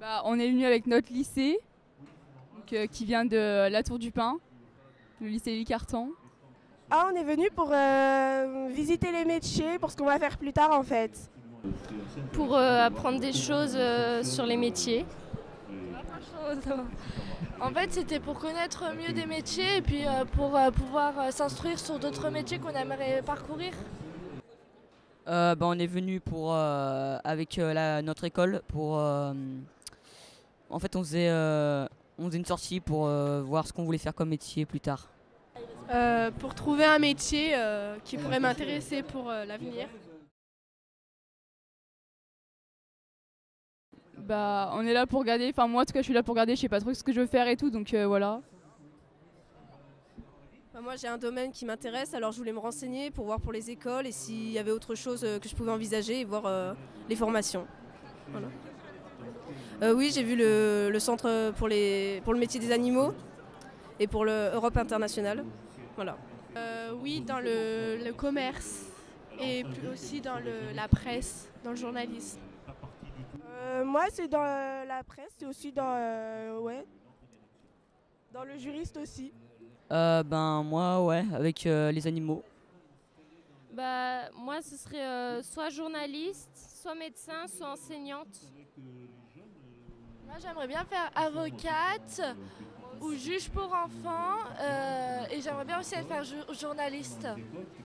On est venu avec notre lycée, qui vient de la Tour du Pin, le lycée Lily Carton. Ah, on est venu pour visiter les métiers, pour ce qu'on va faire plus tard en fait. Pour apprendre des choses sur les métiers. En fait, c'était pour connaître mieux des métiers et puis pour pouvoir s'instruire sur d'autres métiers qu'on aimerait parcourir. On est venu avec notre école pour. En fait, on faisait une sortie pour voir ce qu'on voulait faire comme métier plus tard. Pour trouver un métier qui pourrait m'intéresser pour l'avenir. On est là pour regarder, enfin moi en tout cas je suis là pour regarder, je sais pas trop ce que je veux faire et tout, donc voilà. Moi j'ai un domaine qui m'intéresse, alors je voulais me renseigner pour voir pour les écoles et s'il y avait autre chose que je pouvais envisager et voir les formations. Voilà. Oui, j'ai vu le centre pour le métier des animaux et pour l'Europe internationale. Voilà. Oui, dans le commerce et aussi dans la presse, dans le journalisme. Moi c'est dans la presse et aussi dans le juriste aussi. Moi ouais, avec les animaux. Moi ce serait soit journaliste, soit médecin, soit enseignante. Moi j'aimerais bien faire avocate ou juge pour enfants et j'aimerais bien aussi être faire journaliste.